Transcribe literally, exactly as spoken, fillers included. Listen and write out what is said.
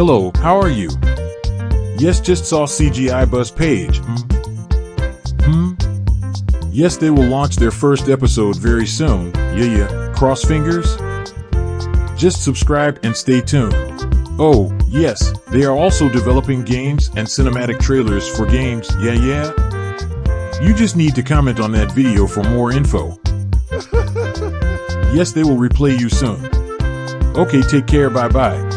Hello, how are you? Yes, just saw C G I Buzz page. Hmm? Hmm? Yes, they will launch their first episode very soon. Yeah, yeah. Cross fingers? Just subscribe and stay tuned. Oh, yes, they are also developing games and cinematic trailers for games. Yeah, yeah. You just need to comment on that video for more info. Yes, they will replay you soon. Okay, take care, bye-bye.